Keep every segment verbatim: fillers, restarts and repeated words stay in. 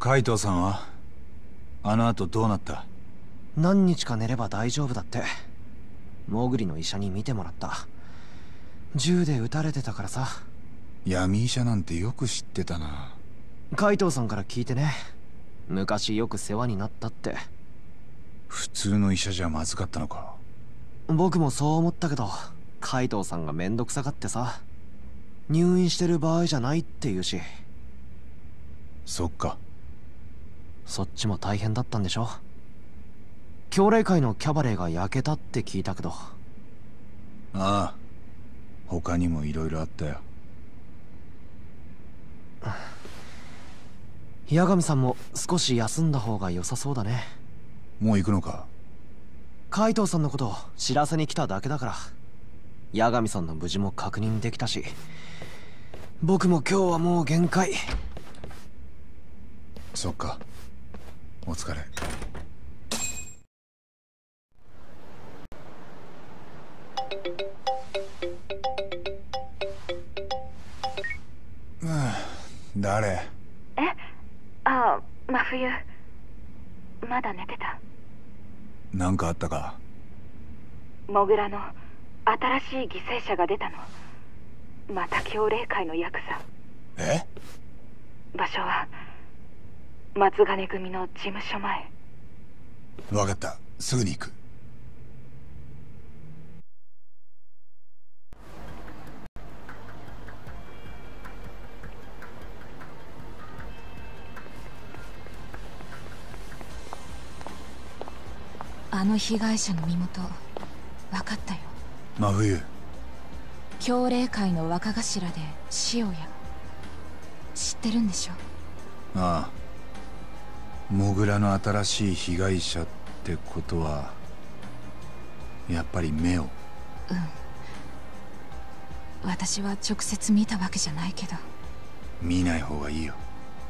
海藤さんはあの後どうなった？ 何日か寝れば大丈夫だって。モグリの医者に診てもらった。銃で撃たれてたからさ。 闇医者なんてよく知ってたな。 海藤さんから聞いてね。昔よく世話になったって。 普通の医者じゃまずかったのか。 僕もそう思ったけど、海藤さんがめんどくさがってさ、入院してる場合じゃないって言うし。 そっか。 そっちも大変だったんでしょ。教霊界のキャバレーが焼けたって聞いたけど。ああ、他にもいろいろあったよ。 八神さんも少し休んだ方が良さそうだね。 もう行くのか？ 海藤さんのことを知らせに来ただけだから。八神さんの無事も確認できたし、僕も今日はもう限界。 そっか。お疲れ。うん、誰？ え？ああ、真冬。まだ寝てた。 なんかあったか？ モグラの新しい犠牲者が出たの。また教霊界のヤクザ。 え？ 場所は松金組の事務所前。 分かった、すぐに行く。 あの被害者の身元分かったよ。 真冬。 教霊界の若頭で塩谷。知ってるんでしょ？ ああ、モグラの新しい被害者ってことはやっぱり目を。 うん、私は直接見たわけじゃないけど。 見ない方がいいよ。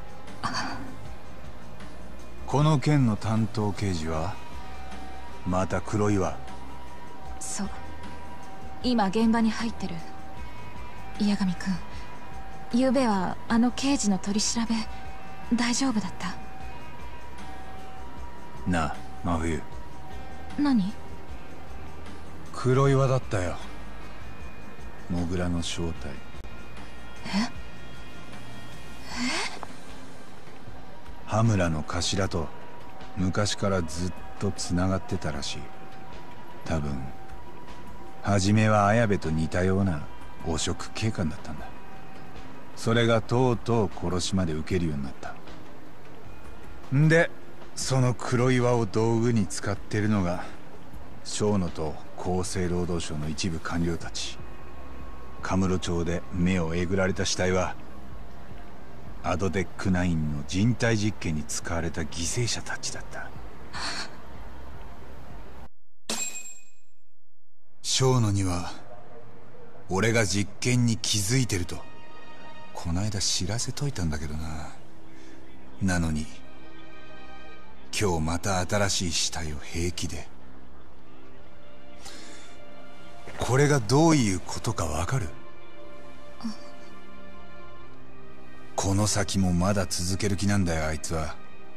この件の担当刑事はまた黒岩。 そう、今現場に入ってる。八神君、昨べはあの刑事の取り調べ大丈夫だった？ なあ真冬。 何？ 黒岩だったよ、モグラの正体。 え？え？ 羽村の頭と昔からずっとつながってたらしい。多分初めは綾部と似たような汚職警官だったんだ。それがとうとう殺しまで受けるようになった。んでその黒岩を道具に使ってるのが小野と厚生労働省の一部官僚たち。カムロ町で目をえぐられた死体はアドデックナインの人体実験に使われた犠牲者たちだった。小野には俺が実験に気づいてるとこないだ知らせといたんだけどな。なのに今日また新しい死体を平気で。これがどういうことかわかる？この先もまだ続ける気なんだよ、あいつは。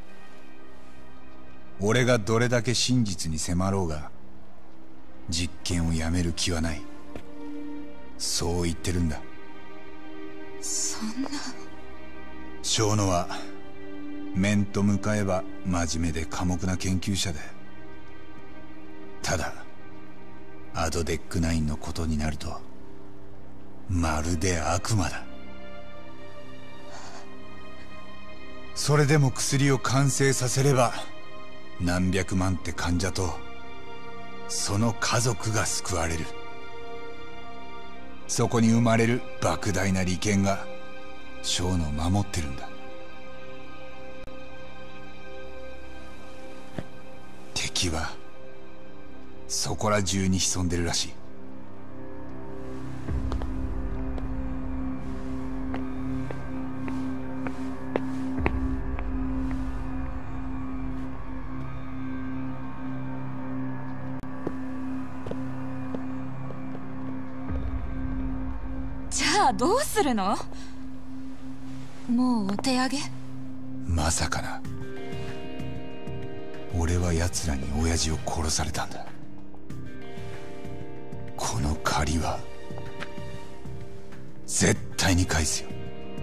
俺がどれだけ真実に迫ろうが実験をやめる気はない。そう言ってるんだ。 そんな。 小野は面と向かえば真面目で寡黙な研究者で、ただアドデックナインのことになるとまるで悪魔だ。それでも薬を完成させれば何百万って患者とその家族が救われる。そこに生まれる莫大な利権が小野を守ってるんだ。敵はそこら中に潜んでるらしい。 じゃあどうするの？もうお手上げ？ まさかな。俺は奴らに親父を殺されたんだ。この借りは絶対に返すよ。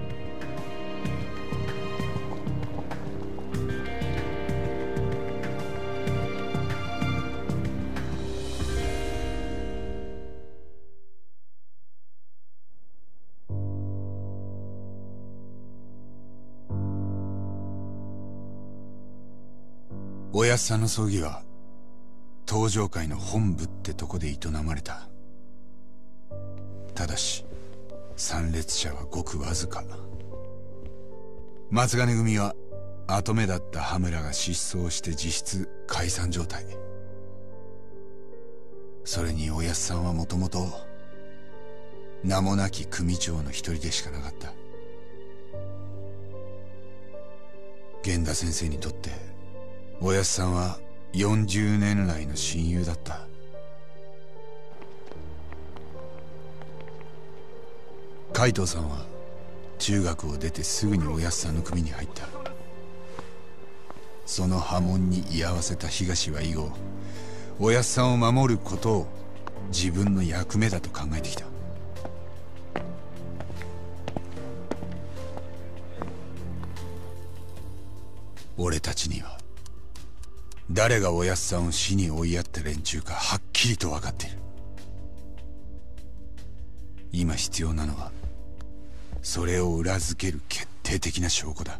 おやっさんの葬儀は東上会の本部ってとこで営まれた。ただし参列者はごくわずか。松金組は跡目だった羽村が失踪して実質解散状態。それにおやっさんはもともと名もなき組長の一人でしかなかった。源田先生にとっておやっさんはよんじゅうねん来の親友だった。海藤さんは中学を出てすぐにおやっさんの組に入った。その波紋に居合わせた東は以後、おやっさんを守ることを自分の役目だと考えてきた。俺たちには誰がおやっさんを死に追いやった連中かはっきりと分かっている。今必要なのはそれを裏付ける決定的な証拠だ。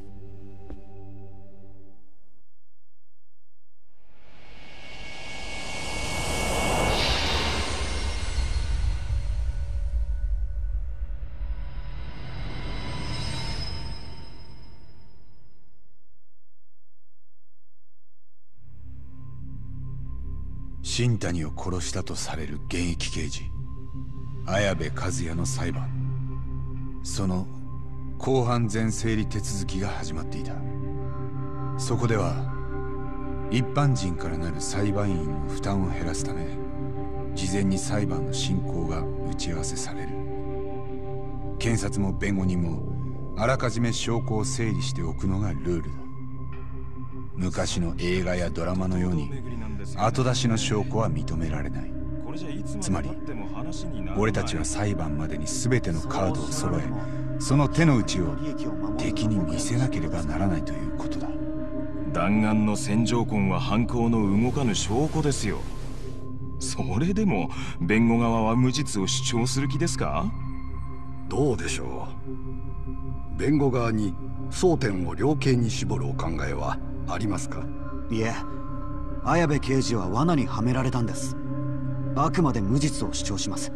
新谷を殺したとされる現役刑事綾部和也の裁判、その公判前整理手続きが始まっていた。そこでは一般人からなる裁判員の負担を減らすため、事前に裁判の進行が打ち合わせされる。検察も弁護人もあらかじめ証拠を整理しておくのがルールだ。昔の映画やドラマのように後出しの証拠は認められない。つまり俺たちは裁判までに全てのカードを揃え、その手の内を敵に見せなければならないということだ。 弾丸の線条痕は犯行の動かぬ証拠ですよ。それでも弁護側は無実を主張する気ですか？ どうでしょう。弁護側に争点を量刑に絞るお考えはありますか？ いえ、綾部刑事は罠にはめられたんです。あくまで無実を主張します。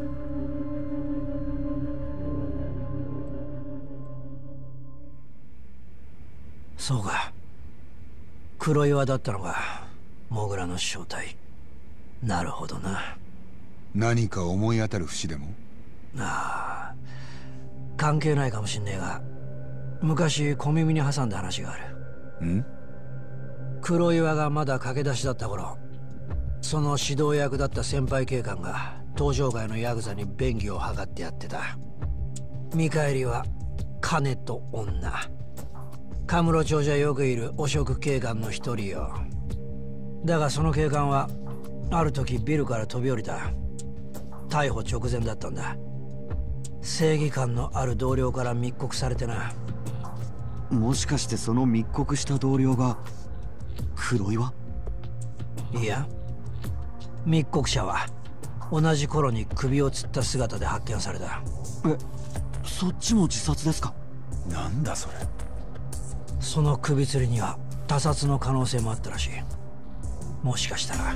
そうか、黒岩だったのがモグラの正体。なるほどな。 何か思い当たる節でも？ ああ、関係ないかもしんねえが、昔小耳に挟んだ話がある。 ん？ 黒岩がまだ駆け出しだった頃、その指導役だった先輩警官が東上界のヤクザに便宜を図ってやってた。見返りは金と女。カムロ町じゃよくいる汚職警官の一人よ。だがその警官はある時ビルから飛び降りた。逮捕直前だったんだ。正義感のある同僚から密告されてな。 もしかしてその密告した同僚が黒岩？ いや、密告者は同じ頃に首を吊った姿で発見された。 え、そっちも自殺ですか？ なんだそれ。 その首吊りには他殺の可能性もあったらしい。もしかしたら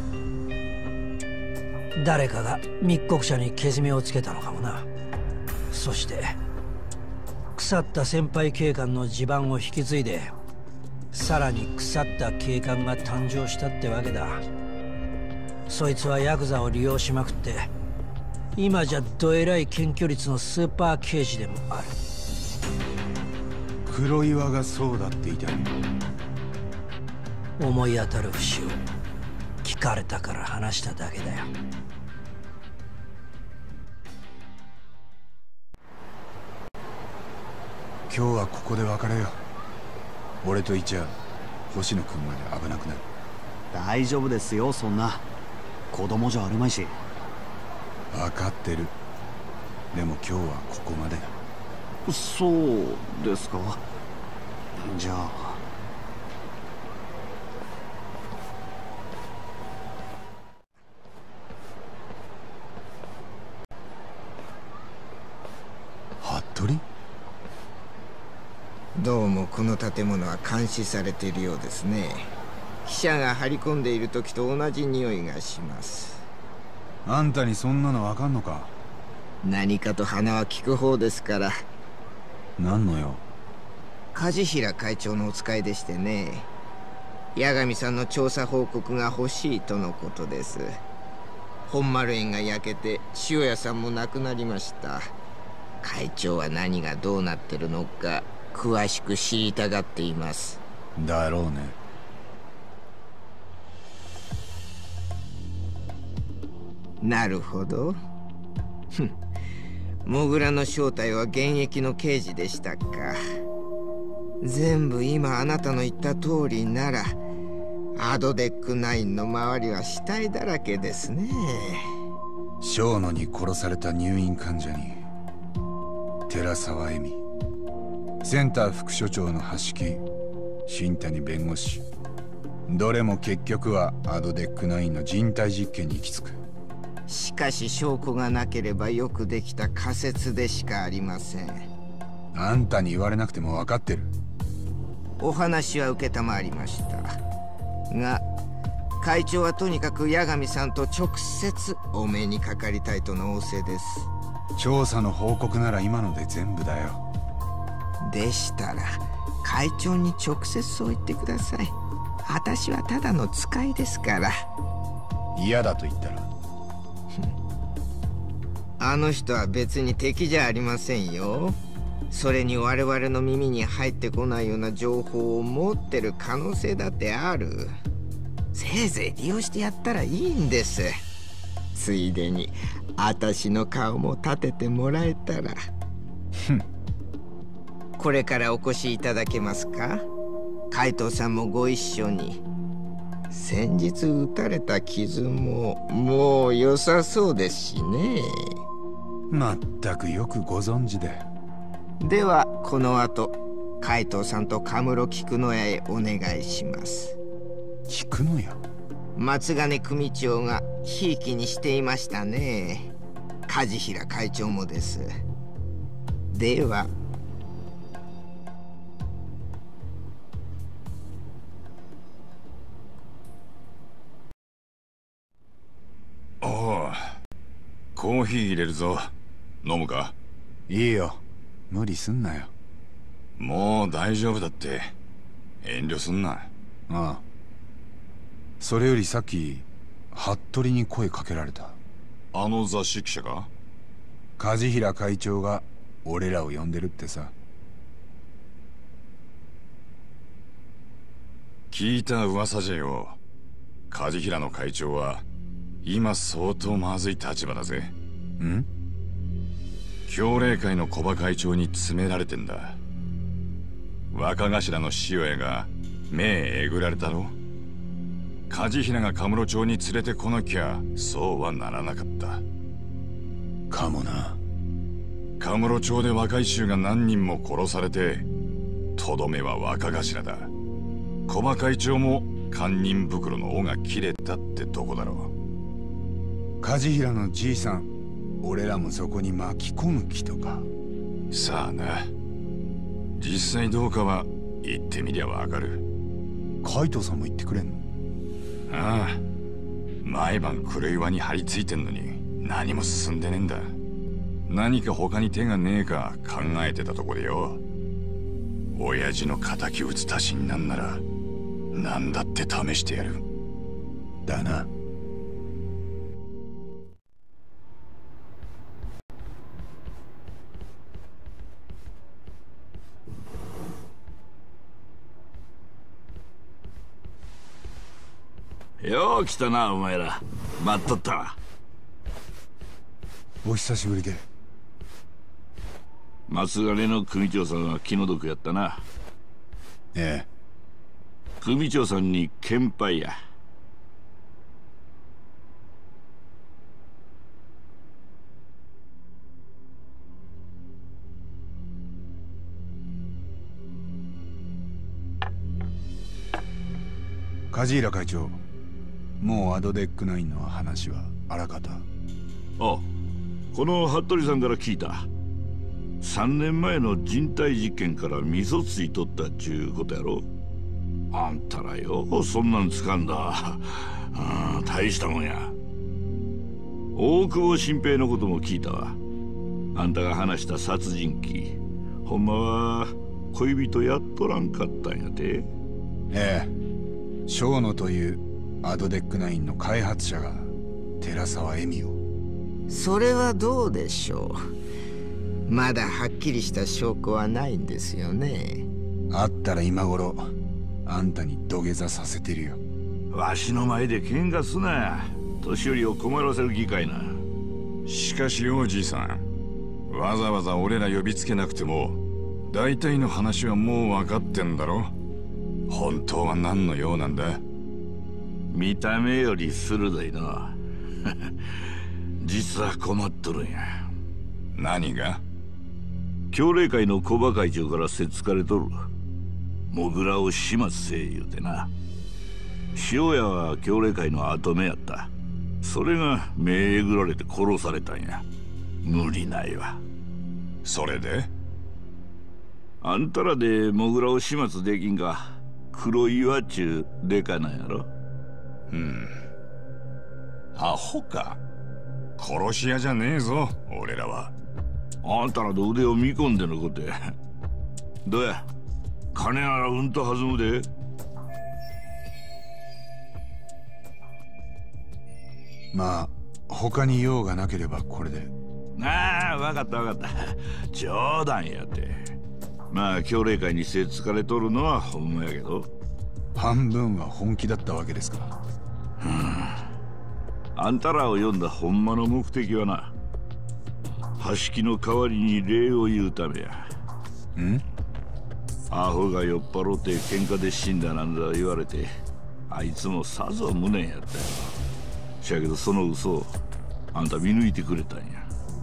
誰かが密告者にけじめをつけたのかもな。そして腐った先輩警官の地盤を引き継いで、さらに腐った警官が誕生したってわけだ。そいつはヤクザを利用しまくって、今じゃどえらい検挙率のスーパー刑事でもある。 黒岩がそうだって言いたい。 思い当たる節を聞かれたから話しただけだよ。 今日はここで別れよう。 俺といちゃ星野君まで危なくなる。 大丈夫ですよ、そんな。子供じゃあるまいし。 分かってる。でも今日はここまでだ。 そうですか。じゃあ服部？ どうもこの建物は監視されているようですね。記者が張り込んでいる時と同じ匂いがします。 あんたにそんなのわかんのか？ 何かと鼻は利く方ですから。 何のよ？ 梶平会長のお使いでしてね。八神さんの調査報告が欲しいとのことです。本丸園が焼けて塩屋さんも亡くなりました。会長は何がどうなってるのか詳しく知りたがっています。 だろうね。 なるほど。ふん。モグラの正体は現役の刑事でしたか。全部今あなたの言った通りならアドデックナインの周りは死体だらけですね。 小野に殺された入院患者に寺沢恵美、センター副所長の橋木、新谷弁護士、どれも結局はアドデックナインの人体実験に行き着く。 しかし証拠がなければよくできた仮説でしかありません。 あんたに言われなくても分かってる。 お話は承りましたが、会長はとにかく八神さんと直接お目にかかりたいとの仰せです。 調査の報告なら今ので全部だよ。 でしたら会長に直接そう言ってください。私はただの使いですから。 嫌だと言ったら？ あの人は別に敵じゃありませんよ。それに我々の耳に入ってこないような情報を持ってる可能性だってある。せいぜい利用してやったらいいんです。ついでに私の顔も立ててもらえたら。これからお越しいただけますか？海藤さんもご一緒に。先日撃たれた傷ももう良さそうですしね。 まったくよくご存知で。 ではこの後海藤さんとカムロ菊野屋へお願いします。 菊野屋？ 松金組長がひいきにしていましたね。梶平会長もです。では。 おお、コーヒー入れるぞ。飲むか？ いいよ、無理すんなよ。 もう大丈夫だって、遠慮すんな。ああ。それよりさっき服部に声かけられた。 あの雑誌記者が？ 梶平会長が俺らを呼んでるってさ。 聞いた噂じゃよ。梶平の会長は今相当まずい立場だぜ。 ん？ 協励会の小葉会長に詰められてんだ。若頭の塩屋が目えぐられたろ。梶平がカムロ町に連れてこなきゃそうはならなかった。 かもな。 カムロ町で若い衆が何人も殺されて、とどめは若頭だ。小葉会長も堪忍袋の尾が切れたってとこだろう。梶平のじいさん、俺らもそこに巻き込む気とか。 さあな。実際どうかは言ってみりゃわかる。 海藤さんも言ってくれんの？ ああ、毎晩黒岩に張り付いてんのに何も進んでねえんだ。何か他に手がねえか考えてたとこでよ。親父の敵討つ足しになんなら何だって試してやる。 だな。 よう来たな、お前ら。待っとったわ。 お久しぶりで。 松金の組長さんは気の毒やったな。 ええ。 組長さんに献杯や。 梶浦会長、もうアドデックナインの話はあらかた。 あ、この服部さんから聞いた。さんねんまえの人体実験から味噌ついとったっちゅうことやろ。あんたらようそんなんつかんだ。ああ、大したもんや。大久保新平のことも聞いたわ。あんたが話した殺人鬼、ほんまは恋人やっとらんかったんやて。 ええ、小野というアドデックナインの開発者が寺沢恵美を。 それはどうでしょう。まだはっきりした証拠はないんですよね。 あったら今頃あんたに土下座させてるよ。 わしの前で喧嘩すな。年寄りを困らせる議会な。 しかしおじいさん、わざわざ俺ら呼びつけなくても大体の話はもう分かってんだろ。本当は何の用なんだ。 見た目より鋭いな。実は困っとるんや。 何が？ 協励会の小馬会長からせっつかれとる。モグラを始末せえ言うてな。塩屋は協励会の跡目やった。それが目えぐられて殺されたんや。無理ないわ。 それで？ あんたらでモグラを始末できんか。黒岩っちゅうデカなんやろ。 うん。アホか。殺し屋じゃねえぞ俺らは。 あんたらの腕を見込んでのことや。どうや、金ならうんと弾むで。 まあ他に用がなければこれで。 ああ、分かった分かった。冗談やって。まあ協励会にせっつかれとるのはほんまやけど。 半分は本気だったわけですか。 うん。あんたらを呼んだほんまの目的はな、橋木の代わりに礼を言うためや。 ん？ アホが酔っ払って喧嘩で死んだなんだ言われて、あいつもさぞ無念やったよ。しやけどその嘘をあんた見抜いてくれたんや。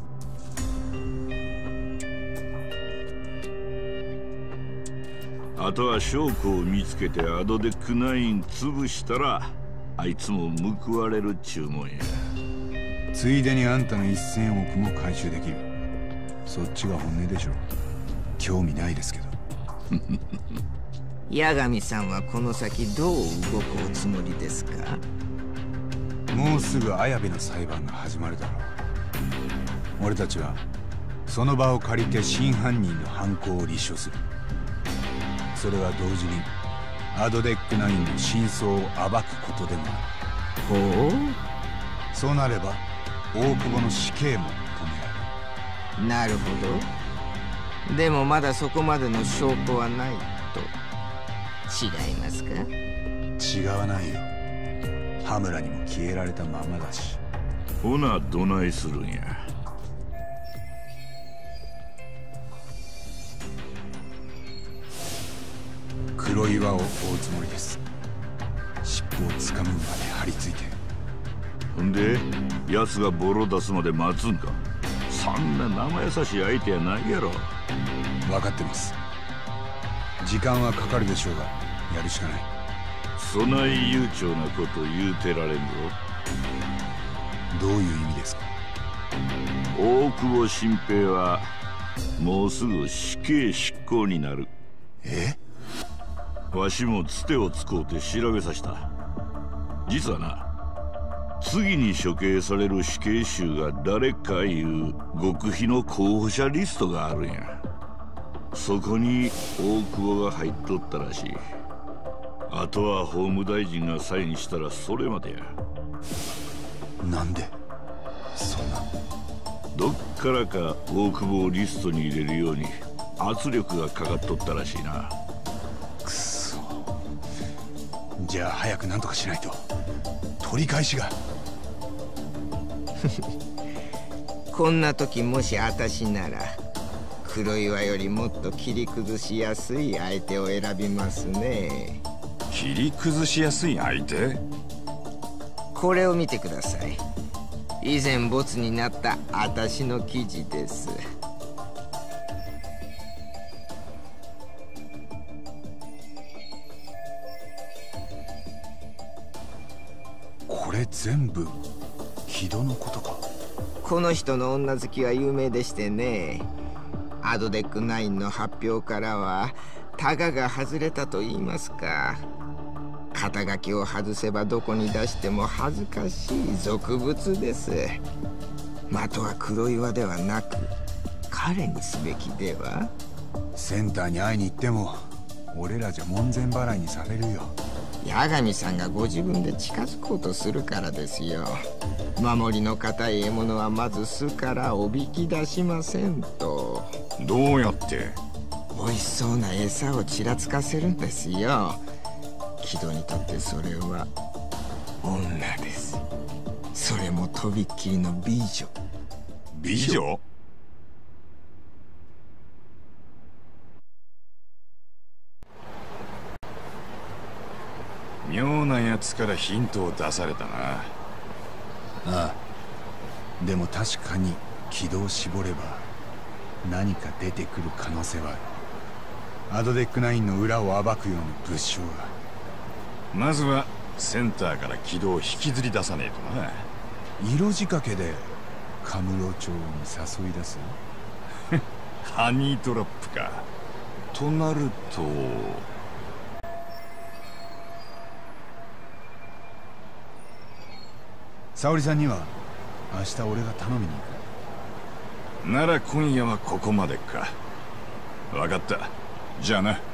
あとは証拠を見つけてアドデックナイン潰したらあいつも報われるっちゅうもんや。 ついでにあんたのいっせんおくも回収できる。そっちが本音でしょ。興味ないですけど。 八神さんはこの先どう動くおつもりですか？ もうすぐ綾部の裁判が始まるだろう。俺たちはその場を借りて真犯人の犯行を立証する。それは同時にアドデックナインの真相を暴くことでもある。 ほう。 そうなれば大久保の死刑も認められる。 なるほど。でもまだそこまでの証拠はないと。違いますか？ 違わないよ。羽村にも消えられたままだし。 ほなどないするんや。 黒岩を追うつもりです。尻尾をつかむまで張り付いて。 ほんで奴がボロ出すまで待つんか。そんな生優しい相手やないやろ。 分かってます。時間はかかるでしょうがやるしかない。 そない悠長なこと言うてられんぞ。 どういう意味ですか？ 大久保新平はもうすぐ死刑執行になる。 え？ わしもつてをつこうて調べさせた。実はな、次に処刑される死刑囚が誰かいう極秘の候補者リストがあるんや。そこに大久保が入っとったらしい。あとは法務大臣がサインしたらそれまでや。 なんでそんな。 どっからか大久保をリストに入れるように圧力がかかっとったらしいな。 くそ。じゃあ早く何とかしないと。取り返しが。 こんな時もし私なら黒岩よりもっと切り崩しやすい相手を選びますね。 切り崩しやすい相手？ これを見てください。以前ボツになった私の記事です。 これ全部木戸のことか。 この人の女好きは有名でしてね。アドデックナインの発表からはタガが外れたと言いますか。肩書きを外せばどこに出しても恥ずかしい俗物です。的は黒岩ではなく彼にすべきでは。 センターに会いに行っても俺らじゃ門前払いにされるよ。 八神さんがご自分で近づこうとするからですよ。守りの固い獲物はまず巣からおびき出しませんと。 どうやって？ 美味しそうな餌をちらつかせるんですよ。木戸にとってそれは女です。それもとびっきりの美女。 美女？妙なやつからヒントを出されたな。 ああ、でも確かに軌道を絞れば何か出てくる可能性はある。アドデックナインの裏を暴くような物証が。 まずはセンターから軌道を引きずり出さねえとな。 色仕掛けでカムロ町に誘い出すハニートラップか。となると沙織さんには明日俺が頼みに行く。 なら今夜はここまでか。分かった。じゃあな。